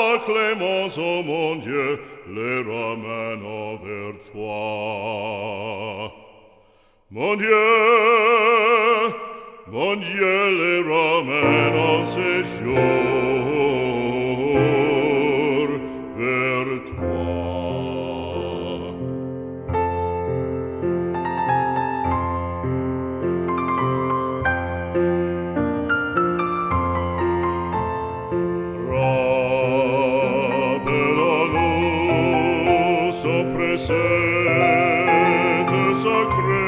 clémence, ô mon Dieu, les ramène vers toi. Mon Dieu, les ramène en séjour vers toi. Rappelons-nous son précepte sacré.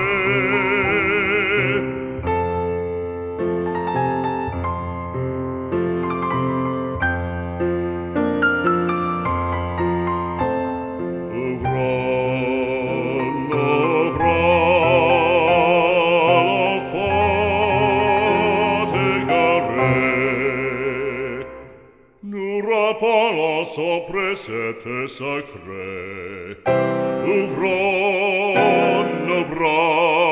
Ouvrons nos bras, l'enfant égaré. Nous rappelons son précepte sacré. Ouvrons nos bras,